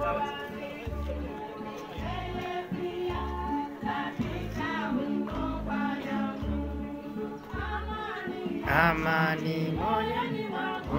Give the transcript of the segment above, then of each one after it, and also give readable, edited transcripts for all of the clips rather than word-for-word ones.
Amani moyoni mwangu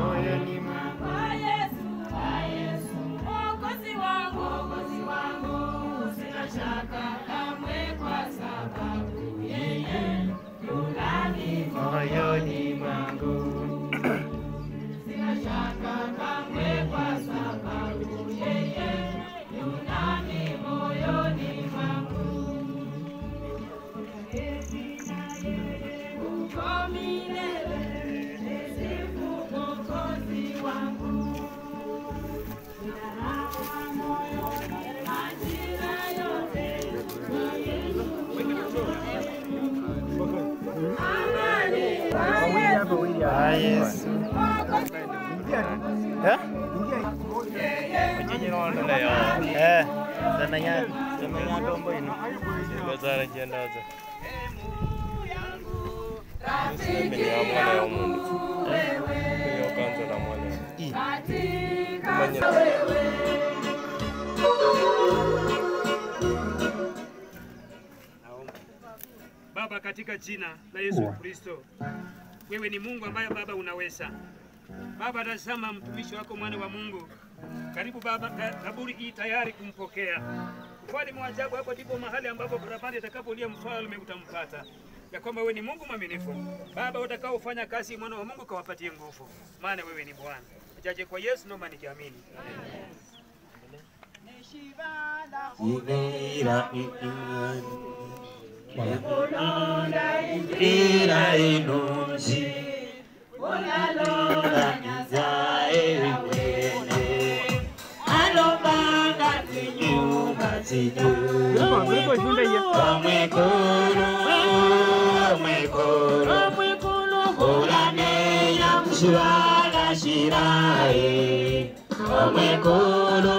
Yesu Mwokozi wangu, sina shaka kamwe kwa sababu yeye yunani moyoni mwangu. Sina shaka kamwe kwa sababu yeye yunani moyoni mwangu. Yesu. Senangnya dombo ini. Bazara jendaza. Mimi ya mwana ya Mungu. Hiyo kanza na mwana. Baba, katika jina la Yesu Kristo, wewe ni Mungu ambaye Baba unaweza. Baba, tazama mtumishi wako mwana wa Mungu. Karibu Baba, kaburi hii tayari kumpokea. Ufalme wa ajabu hapo ndipo mahali ambapo barabara itakapolia mfalme utampata. Ya kwamba wewe ni Mungu mwaminifu. Baba, utakaofanya kazi mwana wa Mungu kawapatie nguvu. Maana wewe ni Bwana. Ajaje kwa Yesu naomba nikiamini. Ira inunzi Olalola nizae wene Alobanga tinyuka tinyuka Omwekolo Olaneya mshwala shirae Omwekolo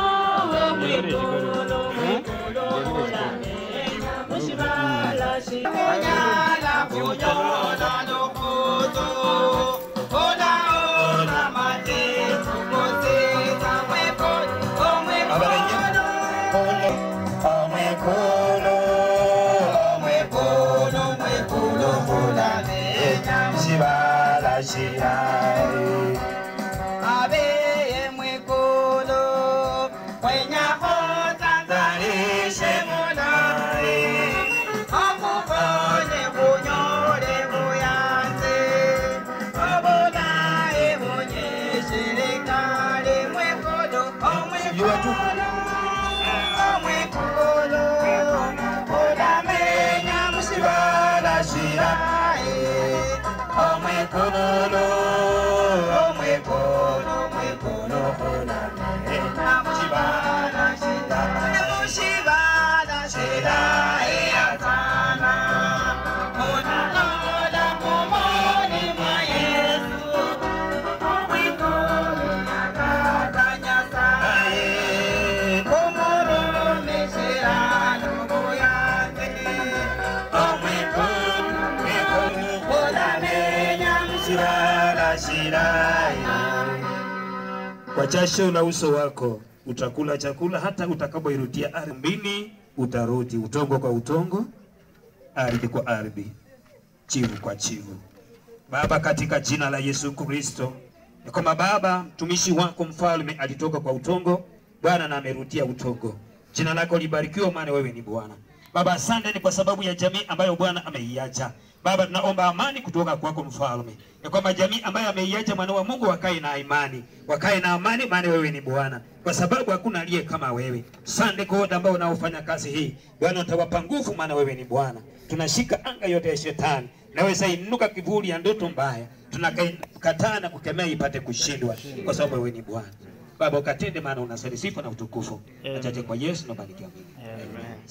Kwa jasho la uso wako utakula chakula hata utakapoirudia ardhini, utarudi utongo kwa utongo, ardhi kwa ardhi, chivu kwa chivu. Baba, katika jina la Yesu Kristo, kama Baba mtumishi wako mfalme alitoka kwa utongo, Bwana na amerudia utongo. Jina lako libarikiwe, maana wewe ni Bwana. Baba, asante ni kwa sababu ya jamii ambayo Bwana ameiacha. Baba, tunaomba amani kutoka kwako mfalme. Ya kwamba jamii ambayo ameiacha mwana wa Mungu wakae na imani, wakae na amani, maana wewe ni Bwana. Kwa sababu hakuna aliye kama wewe. Asante kwa wote ambao wanaofanya kazi hii. Bwana, utawapa nguvu, maana wewe ni Bwana. Tunashika anga yote ya shetani. Naweza inuka kivuli ya ndoto mbaya. Tunakataa na kukemea ipate kushindwa kwa sababu wewe ni Bwana. Baba, ukatende, maana unastahili sifa na utukufu. Achaje kwa Yesu na bariki amini. Amen.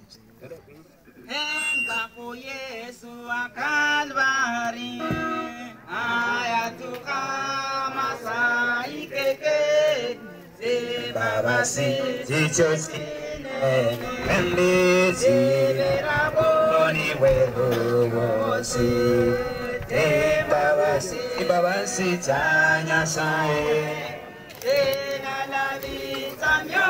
Engapo Yesu wa Kalvari ayatuka masai keke se baba si jichosi ende si raboni wewe si baba si chanya sae na la vida